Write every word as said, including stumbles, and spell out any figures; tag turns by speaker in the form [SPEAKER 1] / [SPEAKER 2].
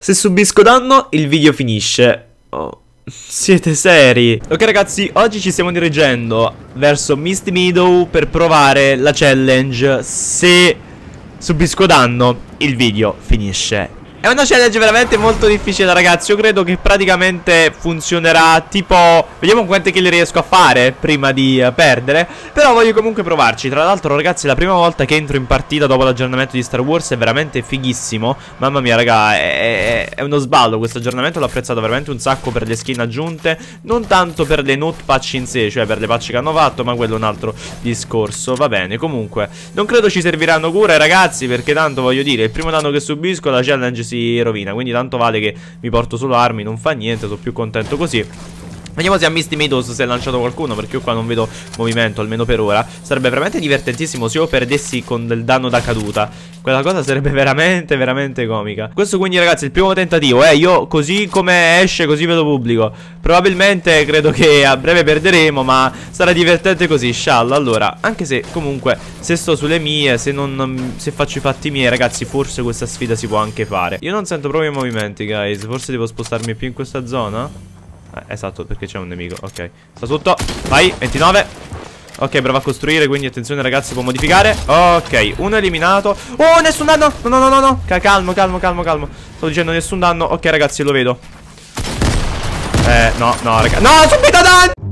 [SPEAKER 1] Se subisco danno, il video finisce. Oh, siete seri? Ok ragazzi, oggi ci stiamo dirigendo verso Misty Meadow per provare la challenge. Se subisco danno, il video finisce. È una challenge veramente molto difficile ragazzi. Io credo che praticamente funzionerà tipo... Vediamo quante kill riesco a fare prima di uh, perdere. Però voglio comunque provarci. Tra l'altro ragazzi, la prima volta che entro in partita dopo l'aggiornamento di Star Wars è veramente fighissimo. Mamma mia raga, è, è, è uno sballo. Questo aggiornamento l'ho apprezzato veramente un sacco per le skin aggiunte. Non tanto per le not patch in sé, cioè per le patch che hanno fatto, ma quello è un altro discorso. Va bene, comunque non credo ci serviranno cure ragazzi, perché tanto voglio dire, il primo danno che subisco la challenge si rovina, quindi tanto vale che mi porto solo armi, non fa niente, sono più contento così. Vediamo se a Misty Meadows si è lanciato qualcuno, perché io qua non vedo movimento, almeno per ora. Sarebbe veramente divertentissimo se io perdessi con del danno da caduta. Quella cosa sarebbe veramente, veramente comica. Questo quindi ragazzi è il primo tentativo, eh. Io così come esce, così ve lo pubblico. Probabilmente credo che a breve perderemo, ma sarà divertente così, scialla. Allora, anche se comunque se sto sulle mie, se non se faccio i fatti miei ragazzi, forse questa sfida si può anche fare. Io non sento proprio i movimenti guys. Forse devo spostarmi più in questa zona. Eh, esatto, perché c'è un nemico, ok. Sta sotto, vai, ventinove. Ok, prova a costruire, quindi attenzione ragazzi, può modificare. Ok, uno eliminato. Oh, nessun danno, no, no, no, no, no. Calmo, calmo, calmo, calmo. Sto dicendo nessun danno, ok ragazzi, lo vedo. Eh, no, no, raga. No, subito danno.